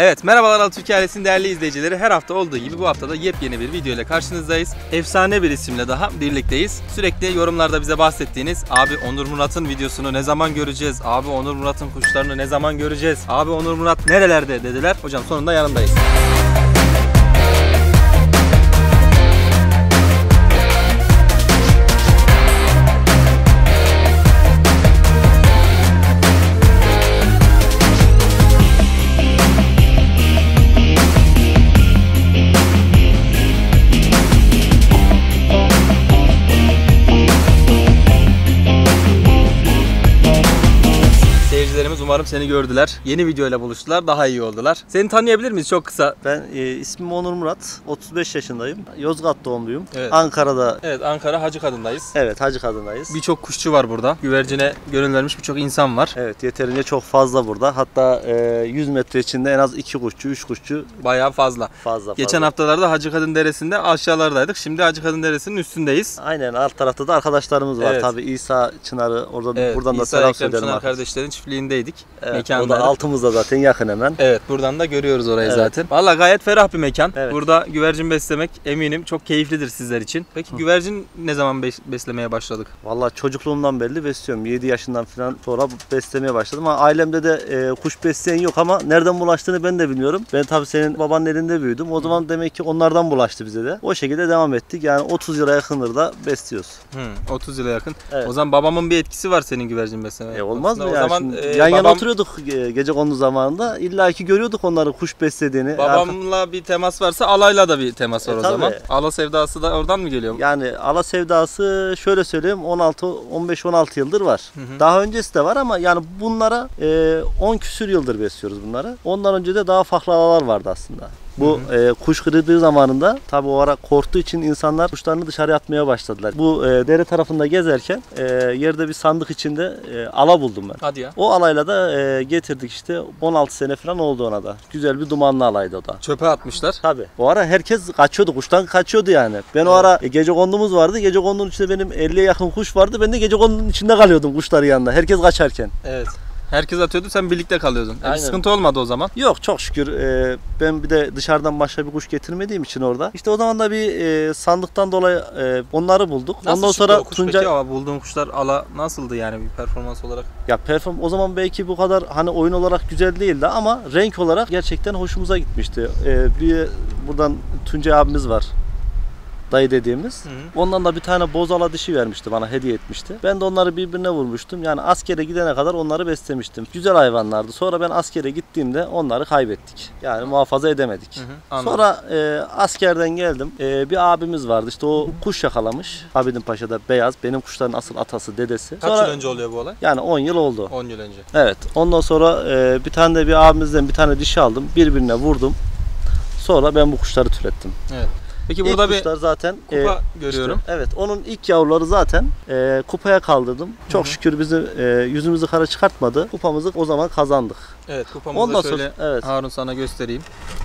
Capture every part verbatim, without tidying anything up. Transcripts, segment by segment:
Evet, merhabalar Alatürk ailesinin değerli izleyicileri. Her hafta olduğu gibi bu hafta da yepyeni bir video ile karşınızdayız. Efsane bir isimle daha birlikteyiz. Sürekli yorumlarda bize bahsettiğiniz abi Onur Murat'ın videosunu ne zaman göreceğiz? Abi Onur Murat'ın kuşlarını ne zaman göreceğiz? Abi Onur Murat nerelerde dediler. Hocam sonunda yanındayız. Umarım seni gördüler. Yeni videoyla buluştular. Daha iyi oldular. Seni tanıyabilir miyiz çok kısa? Ben e, ismim Onur Murat. otuz beş yaşındayım. Yozgat doğumluyum. Evet. Ankara'da. Evet, Ankara Hacıkadın'dayız. Evet, Hacıkadın'dayız. Birçok kuşçu var burada. Güvercine gönül vermiş birçok insan var. Evet, yeterince çok fazla burada. Hatta e, yüz metre içinde en az iki kuşçu, üç kuşçu. Bayağı fazla. Fazla Geçen fazla. haftalarda Hacıkadın Deresi'nde aşağılardaydık. Şimdi Hacıkadın Deresi'nin üstündeyiz. Aynen, alt tarafta da arkadaşlarımız var. Evet. Tabii İsa Çınar'ı oradan Evet, buradan da İsa selam Ekrem söylerim. Çınar kardeşlerin çiftliğindeydik. Evet, Mekanda. o da altımızda zaten, yakın hemen. Evet, buradan da görüyoruz orayı Evet. zaten. Vallahi gayet ferah bir mekan. Evet. Burada güvercin beslemek eminim çok keyiflidir sizler için. Peki Hı. güvercin ne zaman bes- beslemeye başladık? Vallahi çocukluğumdan belli besliyorum. yedi yaşından falan sonra beslemeye başladım. Ama ailemde de e, kuş besleyen yok ama nereden bulaştığını ben de bilmiyorum. Ben tabii senin babanın elinde büyüdüm. O zaman demek ki onlardan bulaştı bize de. O şekilde devam ettik. Yani otuz yıla yakındır da besliyoruz. Hı, otuz yıla yakın. Evet. O zaman babamın bir etkisi var senin güvercin beslemeye. E olmaz mı o ya? zaman Şimdi e, yan yana babam, oturuyorduk e, gecekondu zamanında. İlla ki görüyorduk onları kuş beslediğini. babamla bir temas varsa alayla da bir temas var E, o tabii. zaman. Ala sevdası da oradan mı geliyor? Yani ala sevdası şöyle söyleyeyim, on altı on beş on altı yıldır var. Hı hı. Daha öncesi de var ama yani bunlara e, on küsür yıldır besliyoruz bunları. Ondan önce de daha farklı alalar vardı aslında. Bu e, kuş kırıldığı zamanında tabi o ara korktuğu için insanlar kuşlarını dışarı atmaya başladılar. Bu e, dere tarafında gezerken e, yerde bir sandık içinde e, ala buldum ben. Hadi ya. O alayla da e, getirdik işte, on altı sene falan oldu ona da. Güzel bir dumanlı alaydı o da. Çöpe atmışlar. Tabi. Bu ara herkes kaçıyordu, kuştan kaçıyordu yani. Ben o ara e, gecekondumuz vardı. Gecekondunun içinde benim elliye yakın kuş vardı. Ben de gecekondunun içinde kalıyordum kuşların yanında. Herkes kaçarken. Evet. Herkes atıyordu, sen birlikte kalıyordun. Yani Aynen. sıkıntı olmadı o zaman. Yok çok şükür. Ee, ben bir de dışarıdan başka bir kuş getirmediğim için orada. İşte o zaman da bir e, sandıktan dolayı e, onları bulduk. Nasıl Ondan çıktı sonra o kuş Tuncay... peki? Ama bulduğun kuşlar ala nasıldı yani bir performans olarak? Ya perform o zaman belki bu kadar hani oyun olarak güzel değildi ama renk olarak gerçekten hoşumuza gitmişti. Ee, bir buradan Tuncay abimiz var, dayı dediğimiz. Hı hı. Ondan da bir tane bozala dişi vermişti, bana hediye etmişti. Ben de onları birbirine vurmuştum. Yani askere gidene kadar onları beslemiştim. Güzel hayvanlardı. Sonra ben askere gittiğimde onları kaybettik. Yani muhafaza edemedik. Hı hı, sonra e, askerden geldim. E, bir abimiz vardı. İşte o kuş yakalamış. Abidin Paşa'da beyaz. Benim kuşların asıl atası, dedesi. Kaç sonra, yıl önce oluyor bu olay? Yani on yıl oldu. on yıl önce. Evet. Ondan sonra e, bir tane de bir abimizden bir tane dişi aldım. Birbirine vurdum. Sonra ben bu kuşları türettim. Evet. Peki burada ilk bir kuşlar zaten kupa e, görüyorum. Işte, evet, onun ilk yavruları zaten e, kupaya kaldırdım. Çok Hı-hı. şükür bizi e, yüzümüzü kara çıkartmadı. Kupamızı o zaman kazandık. Evet, kupamızı Ondan şöyle sonra, evet. Harun sana göstereyim.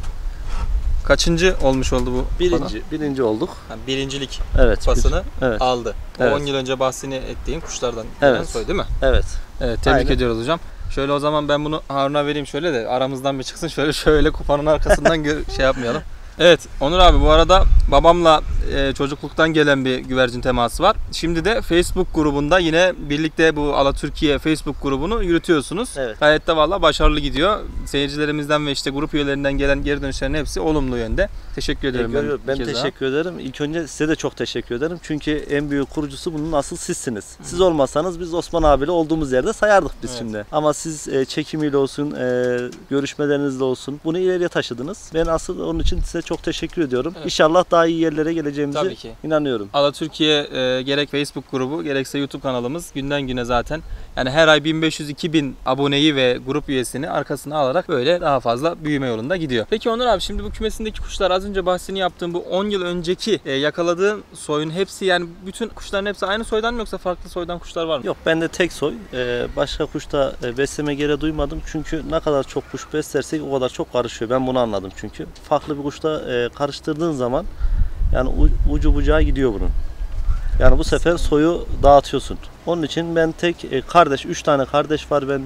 Kaçıncı olmuş oldu bu? Birinci, kupada? birinci olduk. Yani birincilik evet, kupasını bir, evet. aldı. O Evet. on yıl önce bahsini ettiğin kuşlardan evet. soy değil mi? Evet. Evet, tebrik Aynen. ediyoruz hocam. Şöyle o zaman ben bunu Harun'a vereyim şöyle de aramızdan bir çıksın. Şöyle şöyle kupanın arkasından şey yapmayalım. Evet Onur abi, bu arada babamla e, çocukluktan gelen bir güvercin teması var. Şimdi de Facebook grubunda yine birlikte bu Alatürkiye Facebook grubunu yürütüyorsunuz. Evet. Gayet de valla başarılı gidiyor. Seyircilerimizden ve işte grup üyelerinden gelen geri dönüşlerin hepsi olumlu yönde. Teşekkür ederim. E, ben ben teşekkür daha. ederim. İlk önce size de çok teşekkür ederim. Çünkü en büyük kurucusu bunun asıl sizsiniz. Siz olmasanız biz Osman abiyle olduğumuz yerde sayardık biz evet. şimdi. Ama siz e, çekimiyle olsun, e, görüşmelerinizle olsun bunu ileriye taşıdınız. Ben asıl onun için size çok teşekkür ediyorum. Evet. İnşallah daha iyi yerlere geleceğimize inanıyorum. Alatürkiye e, gerek Facebook grubu gerekse YouTube kanalımız günden güne zaten yani her ay bin beş yüz iki bin aboneyi ve grup üyesini arkasına alarak böyle daha fazla büyüme yolunda gidiyor. Peki Onur abi, şimdi bu kümesindeki kuşlar az önce bahsini yaptığım bu on yıl önceki e, yakaladığın soyun hepsi, yani bütün kuşların hepsi aynı soydan mı yoksa farklı soydan kuşlar var mı? Yok, bende tek soy. Ee, başka kuşta e, besleme gereği duymadım. Çünkü ne kadar çok kuş beslersek o kadar çok karışıyor. Ben bunu anladım çünkü. Farklı bir kuşta e, karıştırdığın zaman yani ucu bucağı gidiyor bunun. Yani bu sefer soyu dağıtıyorsun. Onun için ben tek e, kardeş, üç tane kardeş var bende.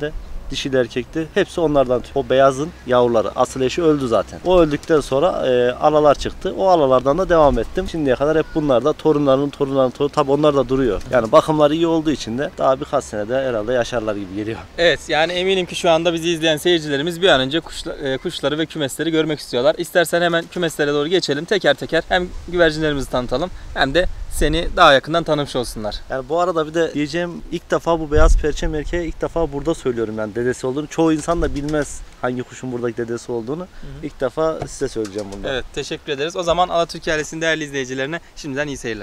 dişili erkekti. Hepsi onlardan. O beyazın yavruları. Asıl eşi öldü zaten. O öldükten sonra e, alalar çıktı. O alalardan da devam ettim. Şimdiye kadar hep bunlar da torunlarının torunlarının torunu. Tabi onlar da duruyor. Yani bakımları iyi olduğu için de daha birkaç senede herhalde yaşarlar gibi geliyor. Evet, yani eminim ki şu anda bizi izleyen seyircilerimiz bir an önce kuşla, e, kuşları ve kümesleri görmek istiyorlar. İstersen hemen kümeslere doğru geçelim. Teker teker hem güvercinlerimizi tanıtalım hem de seni daha yakından tanımış olsunlar. Yani bu arada bir de diyeceğim, ilk defa bu beyaz perçem erkeğe ilk defa burada söylüyorum yani dedesi olduğunu. Çoğu insan da bilmez hangi kuşun buradaki dedesi olduğunu. Hı hı. İlk defa size söyleyeceğim bunu. Evet, teşekkür ederiz. O zaman Alatürk ailesinin değerli izleyicilerine şimdiden iyi seyirler.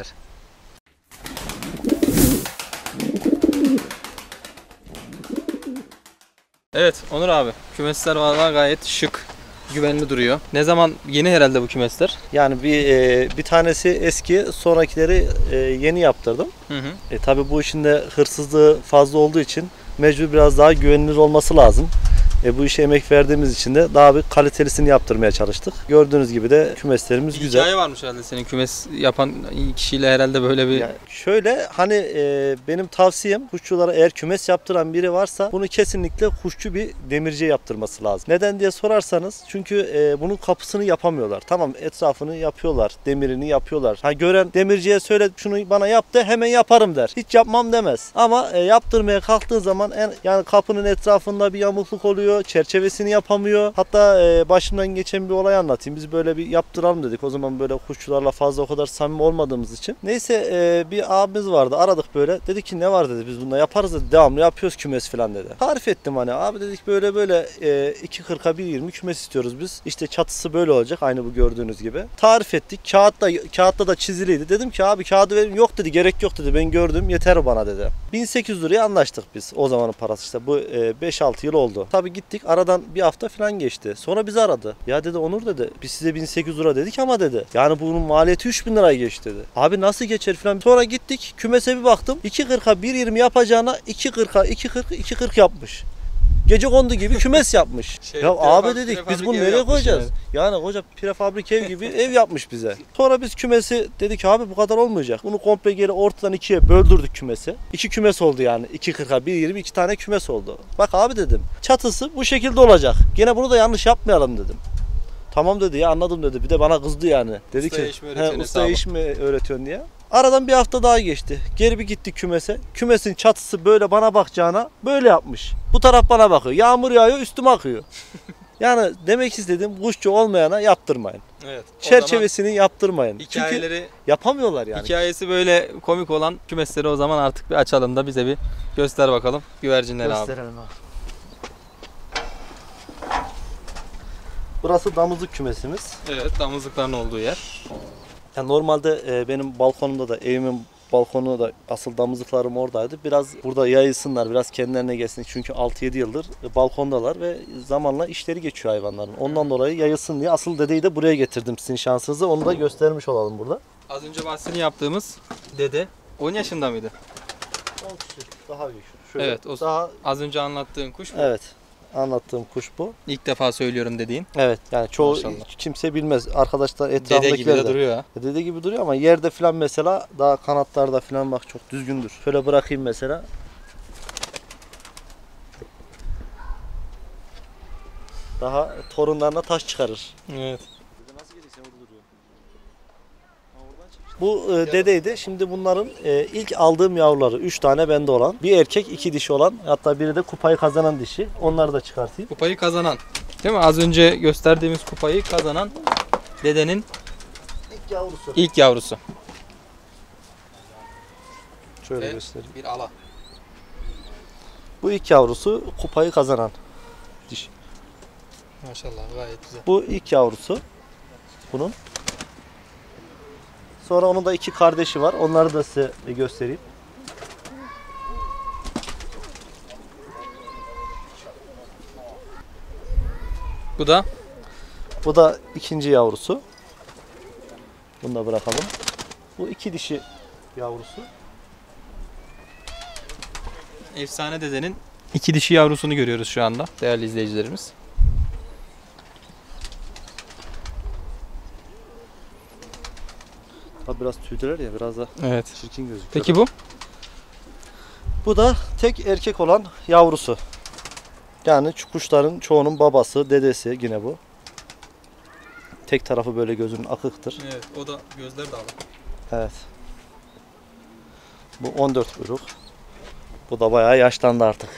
Evet Onur abi, kümesler vallahi gayet şık, güvenli duruyor. Ne zaman yeni herhalde bu kümesler? Yani bir e, bir tanesi eski, sonrakileri e, yeni yaptırdım. Hı hı. E, tabii bu işin de hırsızlığı fazla olduğu için mecbur biraz daha güvenilir olması lazım. E, bu işe emek verdiğimiz için de daha bir kalitelisini yaptırmaya çalıştık. Gördüğünüz gibi de kümeslerimiz bir güzel. Hikaye varmış herhalde senin kümes yapan kişiyle herhalde böyle bir... Yani şöyle hani e, benim tavsiyem kuşçulara, eğer kümes yaptıran biri varsa bunu kesinlikle kuşçu bir demirciye yaptırması lazım. Neden diye sorarsanız, çünkü e, bunun kapısını yapamıyorlar. Tamam, etrafını yapıyorlar, demirini yapıyorlar. Ha, gören demirciye söyle şunu bana yap de hemen yaparım der. Hiç yapmam demez. Ama e, yaptırmaya kalktığı zaman en, yani kapının etrafında bir yamukluk oluyor. Çerçevesini yapamıyor. Hatta e, başımdan geçen bir olay anlatayım. Biz böyle bir yaptıralım dedik. O zaman böyle kuşçularla fazla o kadar samimi olmadığımız için. Neyse e, bir abimiz vardı. Aradık böyle. Dedi ki ne var dedi. Biz bunda yaparız dedi. Devamlı yapıyoruz kümes falan dedi. Tarif ettim hani. Abi dedik böyle böyle e, iki kırka bir yirmi kümes istiyoruz biz. İşte çatısı böyle olacak. Aynı bu gördüğünüz gibi. Tarif ettik. Kağıtta, kağıtta da çiziliydi. Dedim ki abi kağıdı verin. Yok dedi. Gerek yok dedi. Ben gördüm. Yeter bana dedi. bin sekiz yüz liraya anlaştık biz. O zamanın parası işte. Bu e, beş altı yıl oldu. Tabii gittik, aradan bir hafta falan geçti. Sonra bizi aradı. Ya dedi Onur dedi, biz size bin sekiz yüz lira dedik ama dedi. Yani bunun maliyeti üç bin liraya geçti dedi. Abi nasıl geçer falan. Sonra gittik kümese bir baktım. iki kırka bir yirmi yapacağına iki kırka iki kırk iki kırk yapmış. Gece kondu gibi kümes yapmış. Şey, ya abi dedik biz bunu nereye koyacağız? Yani. yani koca prefabrik ev gibi ev yapmış bize. Sonra biz kümesi dedik abi bu kadar olmayacak. Bunu komple geri ortadan ikiye böldürdük kümesi. İki kümes oldu yani. iki kırka bir yirmi iki tane kümes oldu. Bak abi dedim. Çatısı bu şekilde olacak. Gene bunu da yanlış yapmayalım dedim. Tamam dedi ya, anladım dedi. Bir de bana kızdı yani. Dedi usta ki he, usta iş mi öğretiyorsun diye. Aradan bir hafta daha geçti. Geri bir gittik kümese. Kümesin çatısı böyle bana bakacağına böyle yapmış. Bu taraf bana bakıyor. Yağmur yağıyor, üstüme akıyor. Yani demek istedim, kuşçu olmayana yaptırmayın. Evet. Çerçevesini yaptırmayın. Hikayeleri çünkü yapamıyorlar yani. Hikayesi böyle komik olan kümesleri o zaman artık bir açalım da bize bir göster bakalım güvercinleri abi. Gösterelim abi. Burası damızlık kümesimiz. Evet, damızlıkların olduğu yer. Yani normalde e, benim balkonumda da, evimin balkonunda da asıl damızlıklarım oradaydı. Biraz burada yayılsınlar, biraz kendilerine gelsin. Çünkü altı yedi yıldır e, balkondalar ve zamanla işleri geçiyor hayvanların. Ondan dolayı yayılsın diye asıl dedeyi de buraya getirdim sizin şansınızı. Onu da göstermiş olalım burada. Az önce bahsini yaptığımız dede on yaşında mıydı? on küsür, daha büyük. Şöyle, evet, o daha... az önce anlattığın kuş mu? Evet. Anlattığım kuş bu. İlk defa söylüyorum dediğin. Evet, yani çoğu Maşallah. Kimse bilmez. Arkadaşlar etrafındakiler de. Dede gibi de duruyor ha. Dede gibi duruyor ama yerde falan mesela daha kanatlarda falan bak çok düzgündür. Şöyle bırakayım mesela. Daha torunlarına taş çıkarır. Evet. Bu e, dedeydi. Şimdi bunların e, ilk aldığım yavruları üç tane bende olan. Bir erkek, iki dişi olan. Hatta biri de kupayı kazanan dişi. Onları da çıkartayım. Kupayı kazanan. Değil mi? Az önce gösterdiğimiz kupayı kazanan dedenin ilk yavrusu. İlk yavrusu. Şöyle Ve göstereyim. Bir ala. Bu ilk yavrusu kupayı kazanan dişi. Maşallah gayet güzel. Bu ilk yavrusu bunun. Sonra onun da iki kardeşi var. Onları da size göstereyim. Bu da? Bu da ikinci yavrusu. Bunu da bırakalım. Bu iki dişi yavrusu. Efsane dedenin iki dişi yavrusunu görüyoruz şu anda değerli izleyicilerimiz. Tabi biraz tüydüler ya, biraz da evet. çirkin gözüküyor. Peki bu? Bu da tek erkek olan yavrusu. Yani şu kuşların çoğunun babası, dedesi yine bu. Tek tarafı böyle gözünün akıktır. Evet, o da gözler de alır. Evet. Bu on dört kuyruk. Bu da bayağı yaşlandı artık.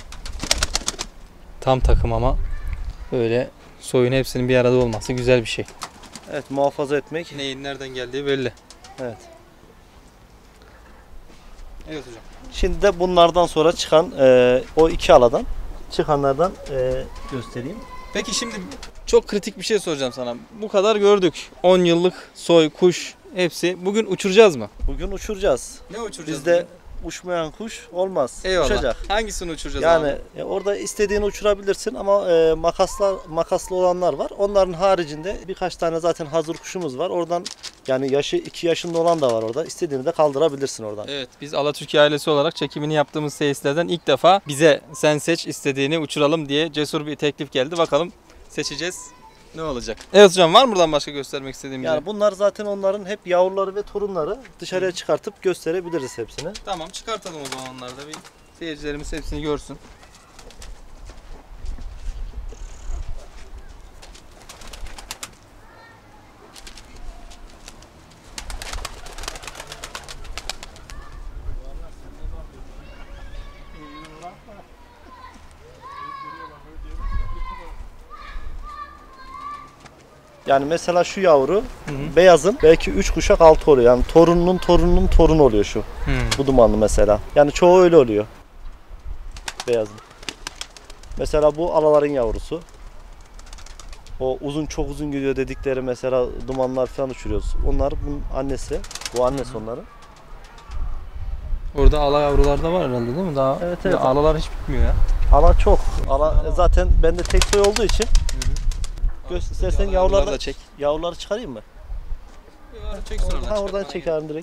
Tam takım ama böyle soyun hepsinin bir arada olması güzel bir şey. Evet, muhafaza etmek. Neyin nereden geldiği belli. Evet. Evet hocam. Şimdi de bunlardan sonra çıkan e, o iki aladan çıkanlardan e, göstereyim. Peki şimdi çok kritik bir şey soracağım sana. Bu kadar gördük. on yıllık soy, kuş hepsi. Bugün uçuracağız mı? Bugün uçuracağız. Ne uçuracağız? Bizde uçmayan kuş olmaz. Eyvallah. Uçacak. Hangisini uçuracağız Yani abi? e, orada istediğini uçurabilirsin ama e, makaslar makaslı olanlar var. Onların haricinde birkaç tane zaten hazır kuşumuz var. Oradan yani yaşı iki yaşında olan da var orada. İstediğini de kaldırabilirsin oradan. Evet, biz Alatürkiye ailesi olarak çekimini yaptığımız seyislerden ilk defa bize sen seç istediğini uçuralım diye cesur bir teklif geldi. Bakalım seçeceğiz. Ne olacak? Evet hocam, var mı buradan başka göstermek istediğim Yani şey? bunlar zaten onların hep yavruları ve torunları. Dışarıya çıkartıp gösterebiliriz hepsini. Tamam, çıkartalım o zaman onları da bir seyircilerimiz hepsini görsün. Yani mesela şu yavru Hı hı. beyazın belki üç kuşak altı oluyor. Yani torununun torununun torunu oluyor şu. Hı. Bu dumanlı mesela. Yani çoğu öyle oluyor. Beyazın. Mesela bu alaların yavrusu. O uzun çok uzun gidiyor dedikleri mesela dumanlar falan uçuruyoruz. Onlar bunun annesi. Bu annesi onların. Orada ala yavrular da var herhalde değil mi? Daha Evet, evet. Ya alalar hiç bitmiyor ya. Ala çok. Ala e, zaten bende tek soy olduğu için. Göz, istersen Ala yavruları da da çek. Yavruları çıkarayım mı? Çeksin oradan. Ha, oradan çıkartmana çekerim direkt.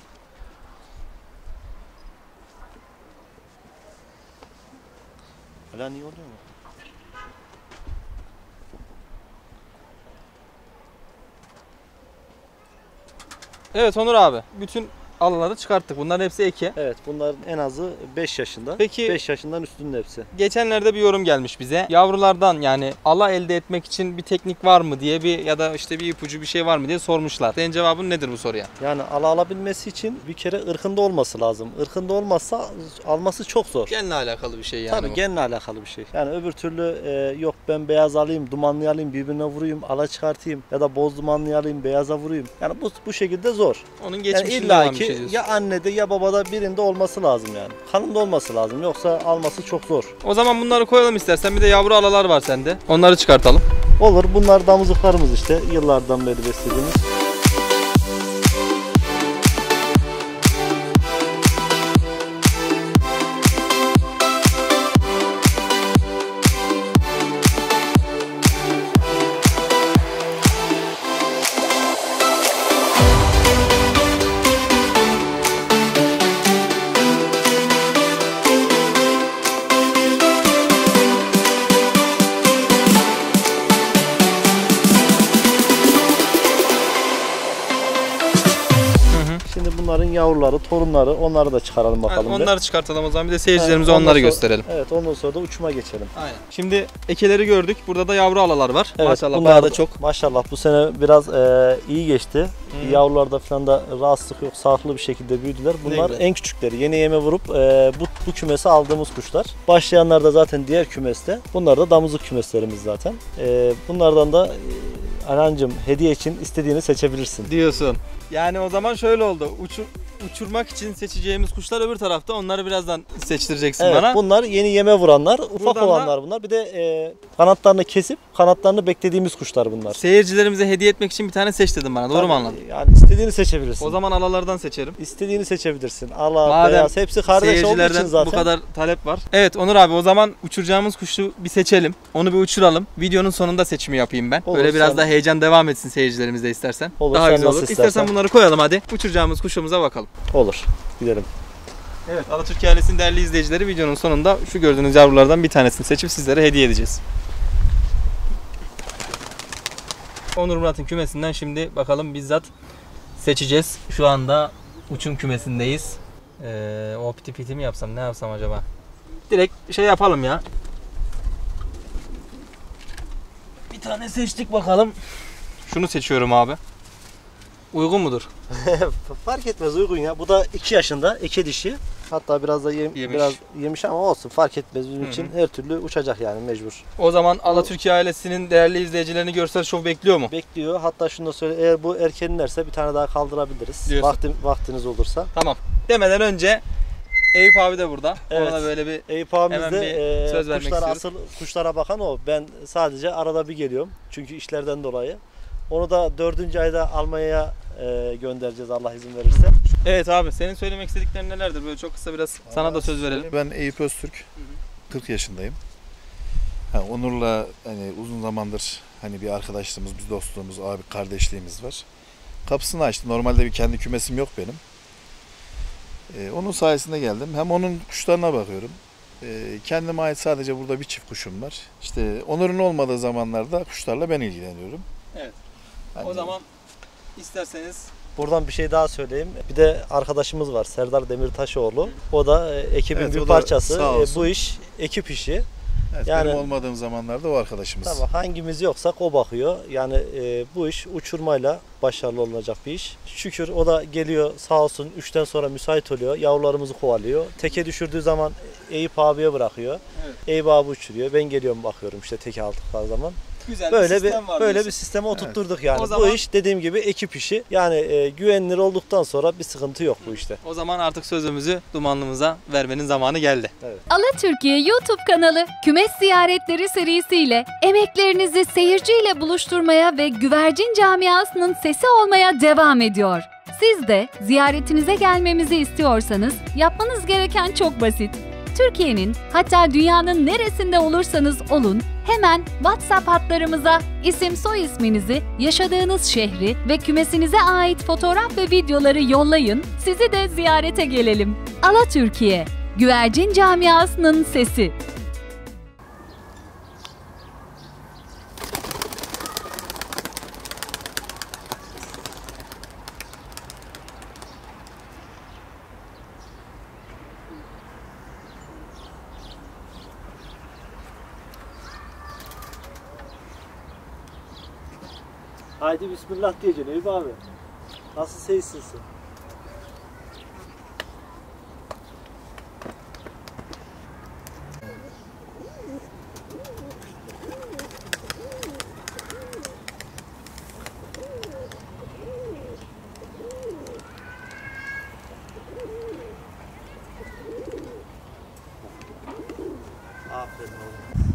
Hala niye oluyor mu? Evet Onur abi, bütün alaları çıkarttık. Bunların hepsi eke. Evet, bunların en azı beş yaşında. Peki- beş yaşından üstünde hepsi. Geçenlerde bir yorum gelmiş bize. Yavrulardan yani ala elde etmek için bir teknik var mı diye bir ya da işte bir ipucu bir şey var mı diye sormuşlar. Senin cevabın nedir bu soruya? Yani ala alabilmesi için bir kere ırkında olması lazım. Irkında olmazsa alması çok zor. Genle alakalı bir şey yani. Tabii bu. genle alakalı bir şey. Yani öbür türlü e, yok ben beyaz alayım, dumanlı alayım, birbirine vurayım, ala çıkartayım ya da boz dumanlı alayım, beyaza vurayım. Yani bu bu şekilde zor. Onun Yani geçmişinde illa olan bir şey ki diyorsun. ya annede ya babada birinde olması lazım yani. Kanında olması lazım. Yoksa alması çok zor. O zaman bunları koyalım istersen. Bir de yavru alalar var sende. Onları çıkartalım. Olur. Bunlar damızlıklarımız işte. Yıllardan beri beslediğimiz. Şimdi bunların yavruları, torunları, onları da çıkaralım bakalım. Yani bir. onları çıkartalım o zaman. Bir de seyircilerimize Evet, ondan onları sonra- gösterelim. Evet, ondan sonra da uçuma geçelim. Aynen. Şimdi ekeleri gördük. Burada da yavru alalar var. Evet, Maşallah bunlar bayağı da çok. Maşallah bu sene biraz e, iyi geçti. Hı. Yavrularda falan da rahatsızlık yok. Sağlıklı bir şekilde büyüdüler. Bunlar güzel. en küçükleri. Yeni yeme vurup e, bu, bu kümese aldığımız kuşlar. Başlayanlar da zaten diğer kümeste. Bunlar da damızlık kümeslerimiz zaten. E, bunlardan da e, Anancım hediye için istediğini seçebilirsin. Diyorsun. Yani o zaman şöyle oldu. Uçur, uçurmak için seçeceğimiz kuşlar öbür tarafta. Onları birazdan seçtireceksin Evet, bana. bunlar yeni yeme vuranlar, ufak Buradan da- olanlar bunlar. Bir de e, kanatlarını kesip kanatlarını beklediğimiz kuşlar bunlar. Seyircilerimize hediye etmek için bir tane seç dedim bana. Doğru mu anladım? Yani istediğini seçebilirsin. O zaman alalardan seçerim. İstediğini seçebilirsin. Ala, Madem beyaz hepsi kardeş olduğu için Seyircilerden zaten. bu kadar talep var. Evet Onur abi, o zaman uçuracağımız kuşu bir seçelim. Onu bir uçuralım. Videonun sonunda seçimi yapayım ben. Olur, Böyle biraz sen- daha heyecan devam etsin seyircilerimiz de istersen. Olur, daha sen güzel olur. nasıl İstersen istersen. bunları koyalım hadi. Uçuracağımız kuşumuza bakalım. Olur. Gidelim. Evet, Alatürkiye ailesinin değerli izleyicileri, videonun sonunda şu gördüğünüz yavrulardan bir tanesini seçip sizlere hediye edeceğiz. Onur Murat'ın kümesinden şimdi bakalım bizzat seçeceğiz. Şu anda uçum kümesindeyiz. Ee, o piti piti mi yapsam, ne yapsam acaba? Direkt şey yapalım ya. tane seçtik bakalım. Şunu seçiyorum abi. Uygun mudur? Fark etmez, uygun ya. Bu da iki yaşında, iki dişi. Hatta biraz da yem, Yemiş. biraz yemiş ama olsun, fark etmez bizim Hı hı. için. Her türlü uçacak yani, mecbur. O zaman Alatürkiye ailesinin değerli izleyicilerini görsel şov bekliyor mu? Bekliyor. Hatta şunu da söyle, eğer bu erkenlerse bir tane daha kaldırabiliriz. Diyorsun. Vaktim, vaktiniz olursa. Tamam. Demeden önce Eyüp abi de burada. Evet. Ona böyle bir Eyüp abimiz Hemen de bir e, söz vermek kuşlara, istiyoruz. asıl kuşlara bakan o. Ben sadece arada bir geliyorum. Çünkü işlerden dolayı. Onu da dördüncü ayda Almanya'ya e, göndereceğiz Allah izin verirse. Evet abi, senin söylemek istediklerin nelerdir? Böyle çok kısa biraz sana da söz verelim. Ben Eyüp Öztürk, kırk yaşındayım. Ha, Onur'la hani uzun zamandır hani bir arkadaşlığımız, bir dostluğumuz, abi kardeşliğimiz var. Kapısını açtı. Normalde bir kendi kümesim yok benim. Ee, onun sayesinde geldim. Hem onun kuşlarına bakıyorum. Ee, kendime ait sadece burada bir çift kuşum var. İşte Onur'un olmadığı zamanlarda kuşlarla ben ilgileniyorum. Evet. Hani O zaman isterseniz Buradan bir şey daha söyleyeyim. Bir de arkadaşımız var, Serdar Demirtaşoğlu. O da e, ekibin Evet, bir o da parçası. sağ E, olsun. bu iş ekip işi. evet, yani- benim olmadığım zamanlarda o arkadaşımız. Tabii hangimiz yoksak o bakıyor. Yani e, bu iş uçurmayla başarılı olacak bir iş. Şükür o da geliyor sağ olsun, üçten sonra müsait oluyor. Yavrularımızı kovalıyor. Teke düşürdüğü zaman Eyüp abiye bırakıyor. Evet. Eyüp abi uçuruyor. Ben geliyorum, bakıyorum işte teke aldıkları zaman. güzel Böyle bir bir sistem var böyle diyorsun. bir sisteme oturtturduk yani. O Bu zaman- iş dediğim gibi ekip işi. Yani e, güvenilir olduktan sonra bir sıkıntı yok bu işte. O zaman artık sözümüzü dumanlımıza vermenin zamanı geldi. Alatürkiye YouTube kanalı kümes ziyaretleri serisiyle emeklerinizi seyirciyle buluşturmaya ve güvercin camiasının sesi olmaya devam ediyor. Siz de ziyaretinize gelmemizi istiyorsanız yapmanız gereken çok basit. Türkiye'nin, hatta dünyanın neresinde olursanız olun, hemen WhatsApp hatlarımıza isim soy isminizi, yaşadığınız şehri ve kümesinize ait fotoğraf ve videoları yollayın, sizi de ziyarete gelelim. Alatürkiye, güvercin camiasının sesi. Haydi bismillah diyeceksin Eyüp abi. Nasıl seyirsin? Aferin oğlum.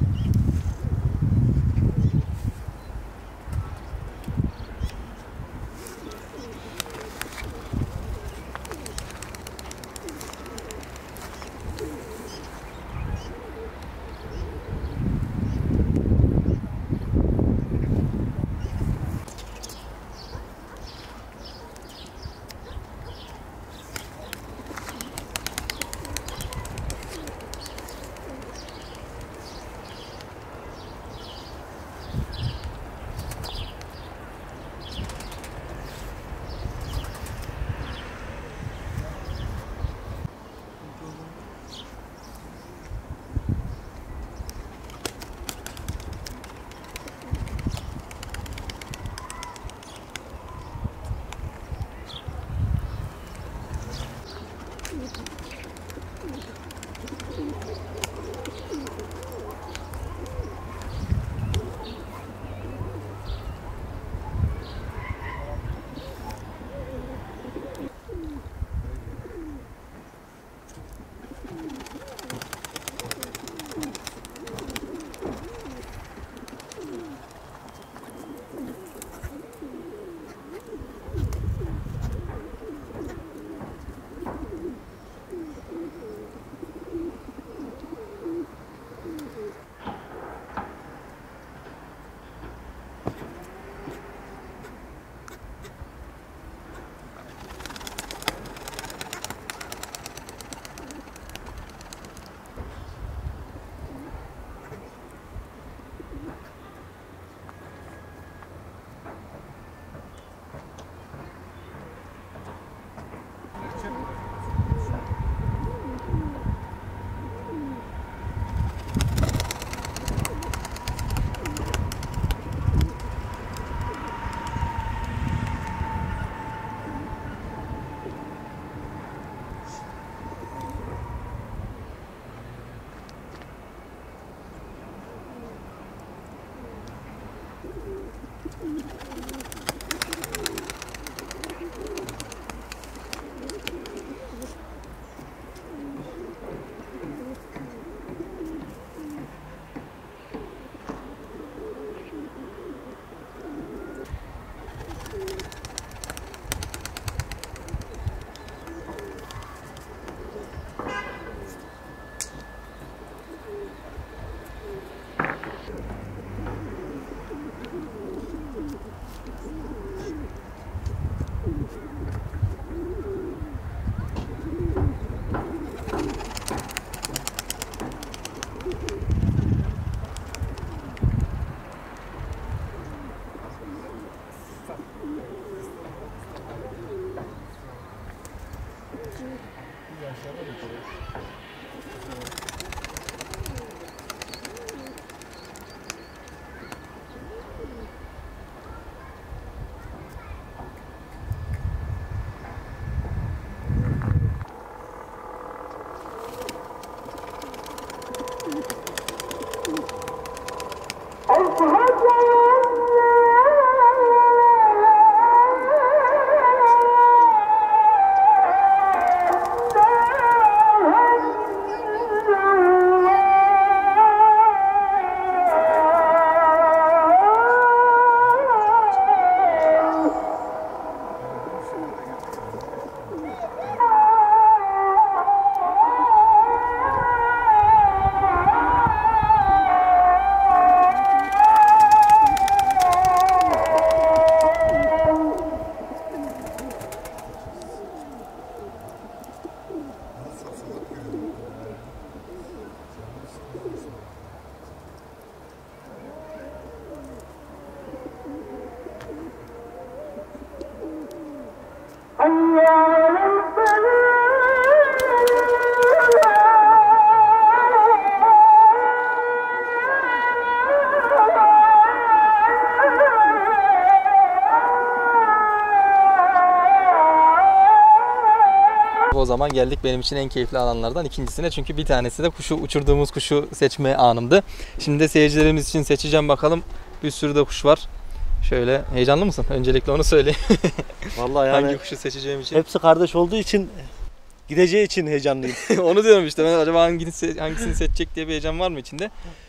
O zaman geldik benim için en keyifli alanlardan ikincisine. Çünkü bir tanesi de kuşu uçurduğumuz kuşu seçme anımdı. Şimdi de seyircilerimiz için seçeceğim bakalım. Bir sürü de kuş var. Şöyle, heyecanlı mısın? Öncelikle onu söyleyeyim. Vallahi yani hangi kuşu seçeceğim için. Hepsi kardeş olduğu için, gideceği için heyecanlıyım. Onu diyorum işte. Ben acaba hangisini, hangisini seçecek diye bir heyecan var mı içinde?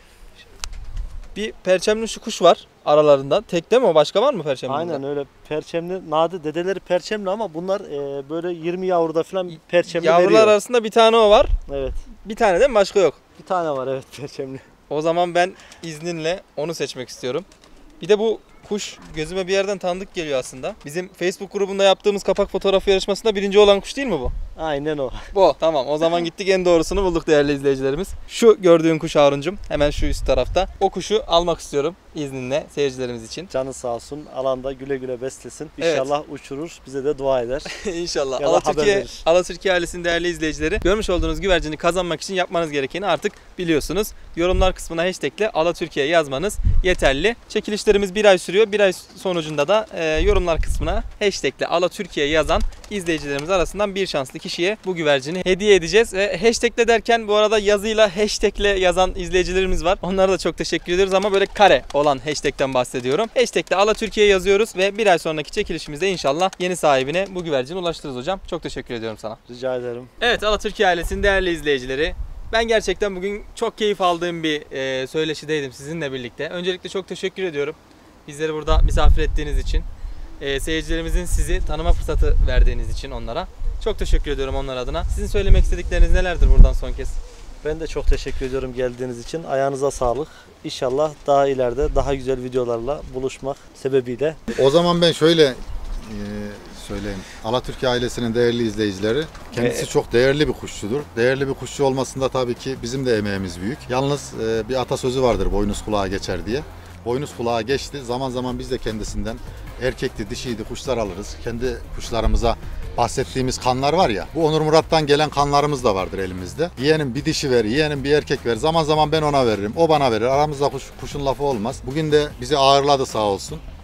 Bir perçemli şu kuş var aralarında. Tek değil mi o? Başka var mı perçemli? Aynen öyle. Perçemli, nadir dedeleri perçemli ama bunlar e, böyle yirmi yavruda falan perçemli Yavrular veriyor. arasında bir tane o var. Evet. Bir tane de mi? Başka yok. Bir tane var evet perçemli. O zaman ben izninle onu seçmek istiyorum. Bir de bu kuş gözüme bir yerden tanıdık geliyor aslında. Bizim Facebook grubunda yaptığımız kapak fotoğrafı yarışmasında birinci olan kuş değil mi bu? Aynen o. Bu. Tamam. O zaman gittik en doğrusunu bulduk değerli izleyicilerimiz. Şu gördüğün kuş Harun'cum. Hemen şu üst tarafta. O kuşu almak istiyorum izninle seyircilerimiz için. Canı sağ olsun. Alanda güle güle beslesin. Evet. İnşallah uçurur. Bize de dua eder. İnşallah. Ya da haber Alatürkiye, verir. Alatürkiye ailesinin değerli izleyicileri, görmüş olduğunuz güvercini kazanmak için yapmanız gerekeni artık biliyorsunuz. Yorumlar kısmına hashtagle Alatürkiye yazmanız yeterli. Çekilişlerimiz bir ay sürüyor. Bir ay sonucunda da e, yorumlar kısmına hashtagle Alatürkiye yazan izleyicilerimiz arasından bir şanslı kişiye bu güvercini hediye edeceğiz. Ve hashtagle derken bu arada yazıyla hashtagle yazan izleyicilerimiz var. Onlara da çok teşekkür ediyoruz ama böyle kare olan hashtag'ten bahsediyorum. Hashtagle Alatürkiye yazıyoruz ve bir ay sonraki çekilişimizde inşallah yeni sahibine bu güvercini ulaştırırız hocam. Çok teşekkür ediyorum sana. Rica ederim. Evet, Alatürkiye ailesinin değerli izleyicileri. Ben gerçekten bugün çok keyif aldığım bir e, söyleşideydim sizinle birlikte. Öncelikle çok teşekkür ediyorum. Bizleri burada misafir ettiğiniz için. E, seyircilerimizin sizi tanıma fırsatı verdiğiniz için onlara. Çok teşekkür ediyorum onlar adına. Sizin söylemek istedikleriniz nelerdir buradan son kez? Ben de çok teşekkür ediyorum geldiğiniz için. Ayağınıza sağlık. İnşallah daha ileride daha güzel videolarla buluşmak sebebiyle. O zaman ben şöyle e, söyleyeyim. Alatürkiye ailesinin değerli izleyicileri, kendisi Evet. çok değerli bir kuşçudur. Değerli bir kuşçu olmasında tabii ki bizim de emeğimiz büyük. Yalnız e, bir atasözü vardır, boynuz kulağa geçer diye. Boynuz kulağa geçti. Zaman zaman biz de kendisinden erkekti, dişiydi kuşlar alırız. Kendi kuşlarımıza bahsettiğimiz kanlar var ya, bu Onur Murat'tan gelen kanlarımız da vardır elimizde. Yeğenim bir dişi ver, yeğenim bir erkek ver. Zaman zaman ben ona veririm, o bana verir. Aramızda kuş, kuşun lafı olmaz. Bugün de bizi ağırladı sağ olsun.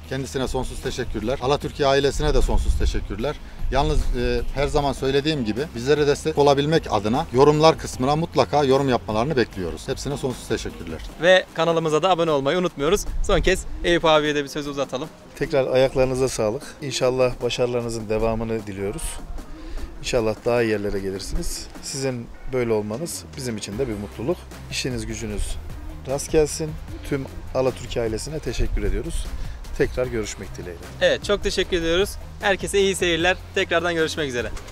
Kendisine sonsuz teşekkürler. Alatürkiye ailesine de sonsuz teşekkürler. Yalnız e, her zaman söylediğim gibi bizlere destek olabilmek adına yorumlar kısmına mutlaka yorum yapmalarını bekliyoruz. Hepsine sonsuz teşekkürler. Ve kanalımıza da abone olmayı unutmuyoruz. Son kez Eyüp abiye de bir söz uzatalım. Tekrar ayaklarınıza sağlık. İnşallah başarılarınızın devamını diliyoruz. İnşallah daha iyi yerlere gelirsiniz. Sizin böyle olmanız bizim için de bir mutluluk. İşiniz gücünüz rast gelsin. Tüm Alatürkiye ailesine teşekkür ediyoruz. Tekrar görüşmek dileğiyle. Evet, çok teşekkür ediyoruz. Herkese iyi seyirler. Tekrardan görüşmek üzere.